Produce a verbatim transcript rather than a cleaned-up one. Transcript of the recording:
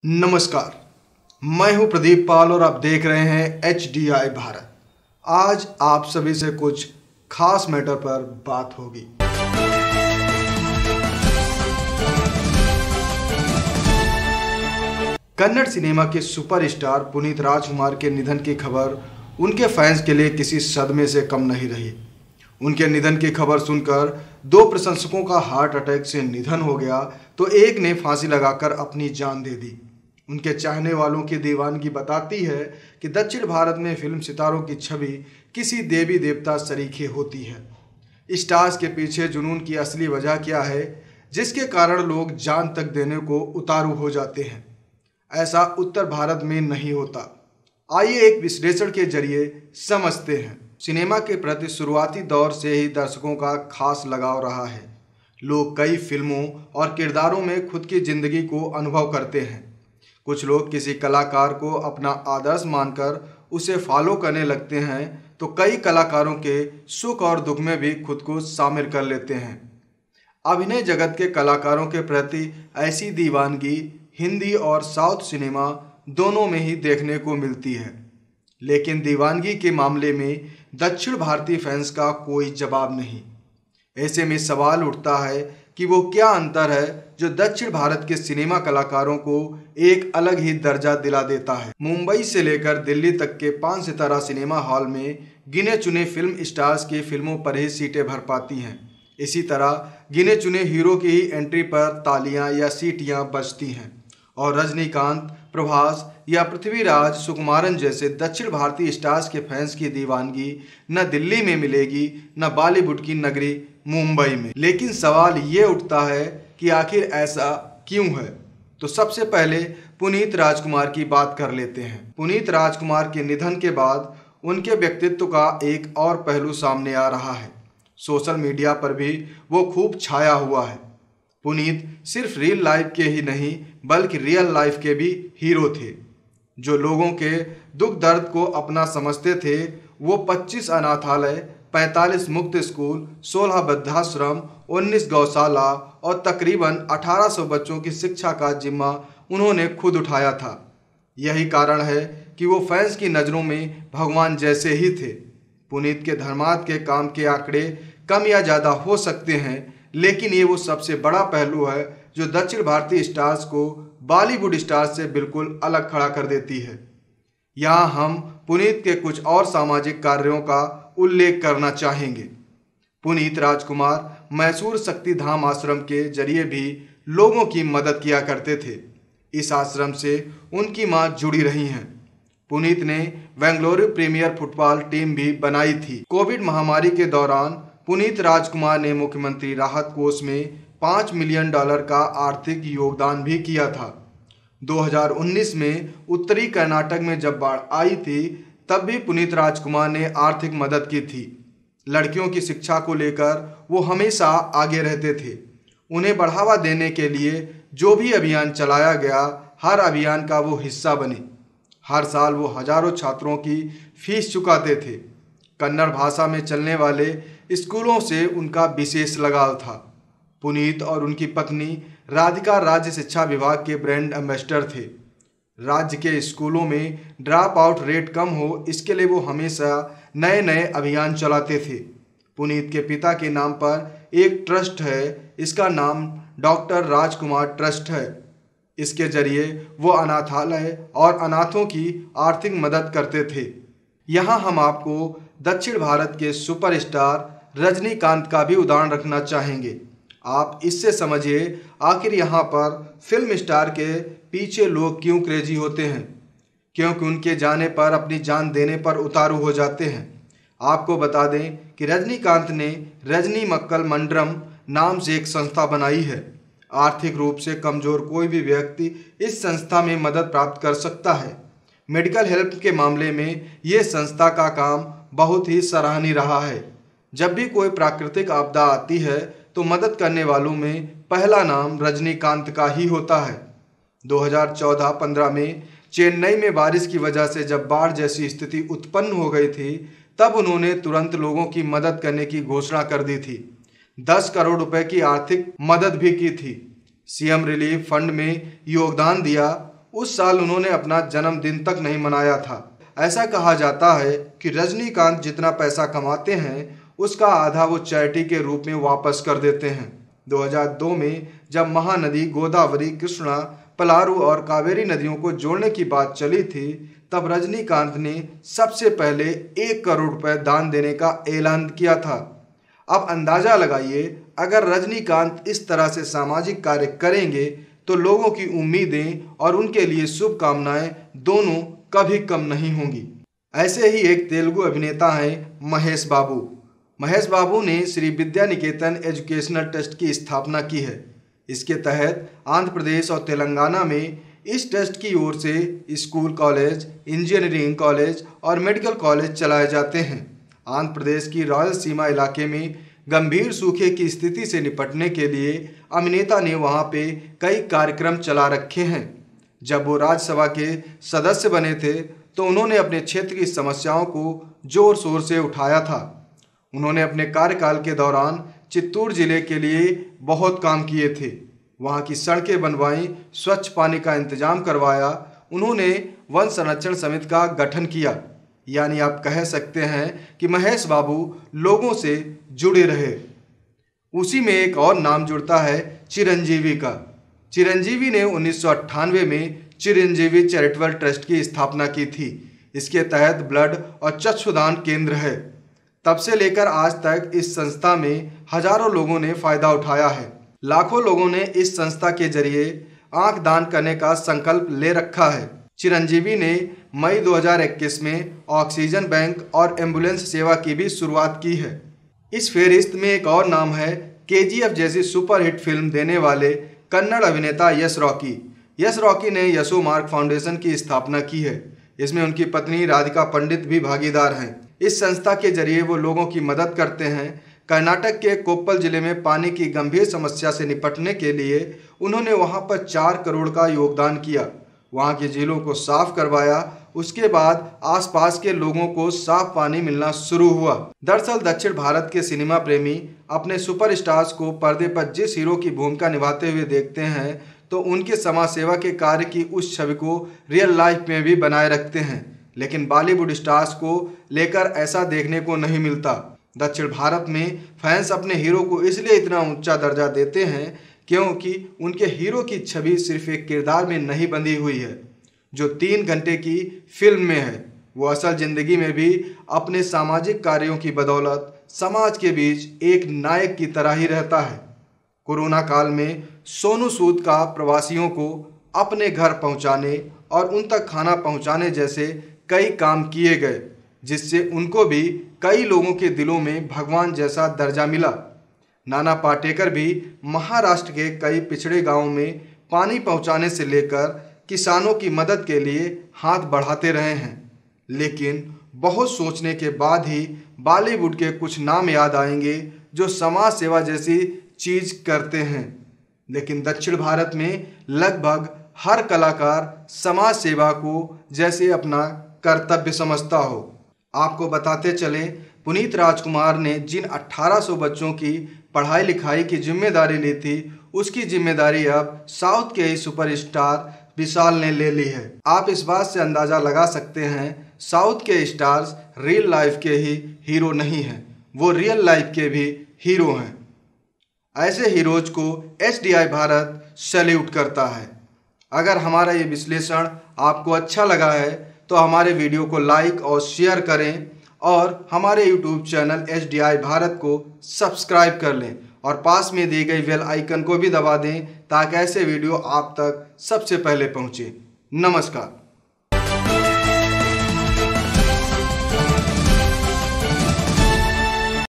नमस्कार, मैं हूं प्रदीप पाल और आप देख रहे हैं एच डी आई भारत। आज आप सभी से कुछ खास मैटर पर बात होगी। कन्नड़ सिनेमा के सुपरस्टार पुनीत राजकुमार के निधन की खबर उनके फैंस के लिए किसी सदमे से कम नहीं रही। उनके निधन की खबर सुनकर दो प्रशंसकों का हार्ट अटैक से निधन हो गया तो एक ने फांसी लगाकर अपनी जान दे दी। उनके चाहने वालों की दीवानगी बताती है कि दक्षिण भारत में फिल्म सितारों की छवि किसी देवी देवता सरीखे होती है। स्टार्स के पीछे जुनून की असली वजह क्या है जिसके कारण लोग जान तक देने को उतारू हो जाते हैं? ऐसा उत्तर भारत में नहीं होता। आइए एक विश्लेषण के जरिए समझते हैं। सिनेमा के प्रति शुरुआती दौर से ही दर्शकों का खास लगाव रहा है। लोग कई फिल्मों और किरदारों में खुद की जिंदगी को अनुभव करते हैं। कुछ लोग किसी कलाकार को अपना आदर्श मानकर उसे फॉलो करने लगते हैं तो कई कलाकारों के सुख और दुख में भी खुद को शामिल कर लेते हैं। अभिनय जगत के कलाकारों के प्रति ऐसी दीवानगी हिंदी और साउथ सिनेमा दोनों में ही देखने को मिलती है, लेकिन दीवानगी के मामले में दक्षिण भारतीय फैंस का कोई जवाब नहीं। ऐसे में सवाल उठता है कि वो क्या अंतर है जो दक्षिण भारत के सिनेमा कलाकारों को एक अलग ही दर्जा दिला देता है। मुंबई से लेकर दिल्ली तक के पांच सितारा सिनेमा हॉल में गिने चुने फिल्म स्टार्स की फिल्मों पर ही सीटें भर पाती हैं। इसी तरह गिने चुने हीरो की ही एंट्री पर तालियां या सीटियां बजती हैं और रजनीकांत, प्रभास या पृथ्वीराज सुकुमारन जैसे दक्षिण भारतीय स्टार्स के फैंस की दीवानगी न दिल्ली में मिलेगी न बॉलीवुड की नगरी मुंबई में। लेकिन सवाल ये उठता है कि आखिर ऐसा क्यों है? तो सबसे पहले पुनीत राजकुमार की बात कर लेते हैं। पुनीत राजकुमार के निधन के बाद उनके व्यक्तित्व का एक और पहलू सामने आ रहा है। सोशल मीडिया पर भी वो खूब छाया हुआ है। पुनीत सिर्फ रियल लाइफ के ही नहीं बल्कि रियल लाइफ के भी हीरो थे। जो लोगों के दुख दर्द को अपना समझते थे वो पच्चीस अनाथालय, पैंतालीस मुक्त स्कूल, सोलह वृद्धाश्रम, उन्नीस गौशाला और तकरीबन अठारह सौ बच्चों की शिक्षा का जिम्मा उन्होंने खुद उठाया था। यही कारण है कि वो फैंस की नज़रों में भगवान जैसे ही थे। पुनीत के धर्मार्थ के काम के आंकड़े कम या ज़्यादा हो सकते हैं, लेकिन ये वो सबसे बड़ा पहलू है जो दक्षिण भारतीय स्टार्स को बॉलीवुड स्टार्स से बिल्कुल अलग खड़ा कर देती है। यहाँ हम पुनीत के कुछ और सामाजिक कार्यों का उल्लेख करना चाहेंगे। पुनीत राजकुमार मैसूर शक्तिधाम आश्रम के जरिए भी लोगों की मदद किया करते थे। इस आश्रम से उनकी मां जुड़ी रही हैं। पुनीत ने बेंगलुरु प्रीमियर फुटबॉल टीम भी बनाई थी। कोविड महामारी के दौरान पुनीत राजकुमार ने मुख्यमंत्री राहत कोष में पाँच मिलियन डॉलर का आर्थिक योगदान भी किया था। दो हज़ार उन्नीस में उत्तरी कर्नाटक में जब बाढ़ आई थी तब भी पुनीत राजकुमार ने आर्थिक मदद की थी। लड़कियों की शिक्षा को लेकर वो हमेशा आगे रहते थे। उन्हें बढ़ावा देने के लिए जो भी अभियान चलाया गया, हर अभियान का वो हिस्सा बने। हर साल वो हजारों छात्रों की फीस चुकाते थे। कन्नड़ भाषा में चलने वाले स्कूलों से उनका विशेष लगाव था। पुनीत और उनकी पत्नी राधिका राज्य शिक्षा विभाग के ब्रांड एम्बेसडर थे। राज्य के स्कूलों में ड्रॉप आउट रेट कम हो, इसके लिए वो हमेशा नए नए अभियान चलाते थे। पुनीत के पिता के नाम पर एक ट्रस्ट है, इसका नाम डॉक्टर राजकुमार ट्रस्ट है। इसके जरिए वो अनाथालय और अनाथों की आर्थिक मदद करते थे। यहाँ हम आपको दक्षिण भारत के सुपरस्टार रजनीकांत का भी उदाहरण रखना चाहेंगे। आप इससे समझिए आखिर यहाँ पर फिल्म स्टार के पीछे लोग क्यों क्रेजी होते हैं, क्योंकि उनके जाने पर अपनी जान देने पर उतारू हो जाते हैं। आपको बता दें कि रजनीकांत ने रजनी मक्कल मंडरम नाम से एक संस्था बनाई है। आर्थिक रूप से कमजोर कोई भी व्यक्ति इस संस्था में मदद प्राप्त कर सकता है। मेडिकल हेल्प के मामले में ये संस्था का काम बहुत ही सराहनीय रहा है। जब भी कोई प्राकृतिक आपदा आती है तो मदद करने वालों में पहला नाम रजनीकांत का ही होता है। दो हज़ार चौदह पंद्रह में चेन्नई में बारिश की वजह से जब बाढ़ जैसी स्थिति उत्पन्न हो गई थी तब उन्होंने तुरंत लोगों की मदद करने की घोषणा कर दी थी। दस करोड़ रुपए की आर्थिक मदद भी की थी। सीएम रिलीफ फंड में योगदान दिया। उस साल उन्होंने अपना जन्मदिन तक नहीं मनाया था। ऐसा कहा जाता है कि रजनीकांत जितना पैसा कमाते हैं उसका आधा वो चैरिटी के रूप में वापस कर देते हैं। दो हज़ार दो में जब महानदी गोदावरी, कृष्णा, पलारू और कावेरी नदियों को जोड़ने की बात चली थी, तब रजनीकांत ने सबसे पहले एक करोड़ रुपए दान देने का ऐलान किया था। अब अंदाजा लगाइए, अगर रजनीकांत इस तरह से सामाजिक कार्य करेंगे तो लोगों की उम्मीदें और उनके लिए शुभकामनाएं दोनों कभी कम नहीं होंगी। ऐसे ही एक तेलुगु अभिनेता हैं महेश बाबू। महेश बाबू ने श्री विद्या निकेतन एजुकेशनल ट्रस्ट की स्थापना की है। इसके तहत आंध्र प्रदेश और तेलंगाना में इस ट्रस्ट की ओर से स्कूल, कॉलेज, इंजीनियरिंग कॉलेज और मेडिकल कॉलेज चलाए जाते हैं। आंध्र प्रदेश की रायलसीमा इलाके में गंभीर सूखे की स्थिति से निपटने के लिए अभिनेता ने वहां पे कई कार्यक्रम चला रखे हैं। जब वो राज्यसभा के सदस्य बने थे तो उन्होंने अपने क्षेत्र की समस्याओं को जोर शोर से उठाया था। उन्होंने अपने कार्यकाल के दौरान चित्तूर जिले के लिए बहुत काम किए थे। वहाँ की सड़कें बनवाई, स्वच्छ पानी का इंतजाम करवाया। उन्होंने वन संरक्षण समिति का गठन किया। यानी आप कह सकते हैं कि महेश बाबू लोगों से जुड़े रहे। उसी में एक और नाम जुड़ता है चिरंजीवी का। चिरंजीवी ने उन्नीस सौ अट्ठानवे में चिरंजीवी चैरिटेबल ट्रस्ट की स्थापना की थी। इसके तहत ब्लड और चक्षुदान केंद्र है। तब से लेकर आज तक इस संस्था में हजारों लोगों ने फायदा उठाया है। लाखों लोगों ने इस संस्था के जरिए आंख दान करने का संकल्प ले रखा है। चिरंजीवी ने मई दो हज़ार इक्कीस में ऑक्सीजन बैंक और एम्बुलेंस सेवा की भी शुरुआत की है। इस फेहरिस्त में एक और नाम है केजीएफ जैसी सुपरहिट फिल्म देने वाले कन्नड़ अभिनेता यश रॉकी। यश रॉकी ने यशो मार्ग फाउंडेशन की स्थापना की है। इसमें उनकी पत्नी राधिका पंडित भी भागीदार हैं। इस संस्था के जरिए वो लोगों की मदद करते हैं। कर्नाटक के कोप्पल जिले में पानी की गंभीर समस्या से निपटने के लिए उन्होंने वहां पर चार करोड़ का योगदान किया। वहां की झीलों को साफ करवाया। उसके बाद आसपास के लोगों को साफ पानी मिलना शुरू हुआ। दरअसल दक्षिण भारत के सिनेमा प्रेमी अपने सुपरस्टार्स को पर्दे पर जिस हीरो की भूमिका निभाते हुए देखते हैं तो उनके समाज सेवा के कार्य की उस छवि को रियल लाइफ में भी बनाए रखते हैं। लेकिन बॉलीवुड स्टार्स को लेकर ऐसा देखने को नहीं मिलता। दक्षिण भारत में फैंस अपने हीरो को इसलिए इतना ऊंचा दर्जा देते हैं क्योंकि उनके हीरो की छवि सिर्फ एक किरदार में नहीं बंधी हुई है जो तीन घंटे की फिल्म में है। वो असल जिंदगी में भी अपने सामाजिक कार्यों की बदौलत समाज के बीच एक नायक की तरह ही रहता है। कोरोना काल में सोनू सूद का प्रवासियों को अपने घर पहुंचाने और उन तक खाना पहुंचाने जैसे कई काम किए गए, जिससे उनको भी कई लोगों के दिलों में भगवान जैसा दर्जा मिला। नाना पाटेकर भी महाराष्ट्र के कई पिछड़े गांवों में पानी पहुंचाने से लेकर किसानों की मदद के लिए हाथ बढ़ाते रहे हैं। लेकिन बहुत सोचने के बाद ही बॉलीवुड के कुछ नाम याद आएंगे जो समाज सेवा जैसी चीज करते हैं। लेकिन दक्षिण भारत में लगभग हर कलाकार समाज सेवा को जैसे अपना कर्तव्य समझता हो। आपको बताते चले, पुनीत राजकुमार ने जिन अठारह सौ बच्चों की पढ़ाई लिखाई की जिम्मेदारी ली थी उसकी जिम्मेदारी अब साउथ के ही सुपरस्टार विशाल ने ले ली है। आप इस बात से अंदाजा लगा सकते हैं साउथ के स्टार्स रियल लाइफ के ही हीरो नहीं हैं, वो रियल लाइफ के भी हीरो हैं। ऐसे हीरोज को H D I Bharat salute करता है। अगर हमारा ये विश्लेषण आपको अच्छा लगा है तो हमारे वीडियो को लाइक और शेयर करें और हमारे YouTube channel H D I Bharat को सब्सक्राइब कर लें और पास में दी गई बेल आइकन को भी दबा दें ताकि ऐसे वीडियो आप तक सबसे पहले पहुंचे। नमस्कार।